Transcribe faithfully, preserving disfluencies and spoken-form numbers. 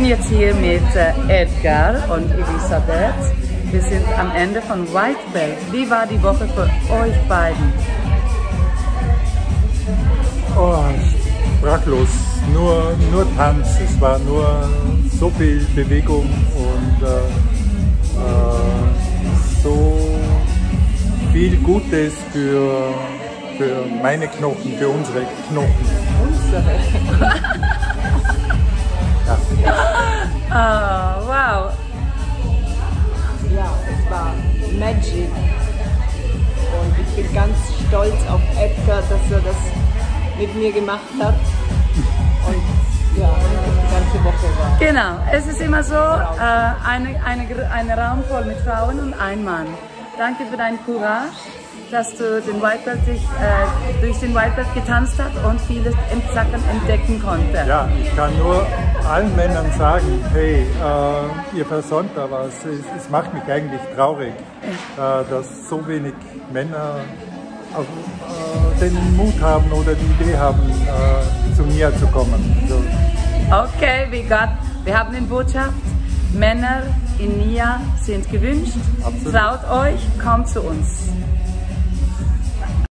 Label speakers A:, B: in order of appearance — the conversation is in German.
A: bin jetzt hier mit äh, Edgar und Elisabeth. Wir sind am Ende von White Belt. Wie war die Woche für euch beiden?
B: Oh, sprachlos. Nur, nur Tanz. Es war nur so viel Bewegung und äh, äh, so viel Gutes für, für meine Knochen, für unsere Knochen.
C: Unsere?
B: Ja.
A: Oh, wow.
C: Ja, es war Magic. Und ich bin ganz stolz auf Edgar, dass er das mit mir gemacht hat. Und ja, die ganze Woche war.
A: Genau, es ist immer so, äh, eine, eine, eine Raum voll mit Frauen und ein Mann. Danke für dein Courage, dass du den White Belt dich, äh, durch den White Belt getanzt hast und viele Sachen entdecken konntest.
B: Ja, ich kann nur allen Männern sagen, hey, äh, ihr versäumt da was. Es, es macht mich eigentlich traurig, äh, dass so wenig Männer auf, äh, den Mut haben oder die Idee haben, äh, zu Nia zu kommen. So.
A: Okay, we got, wir haben eine Botschaft. Männer in Nia sind gewünscht.
B: Absolut.
A: Traut euch, kommt zu uns.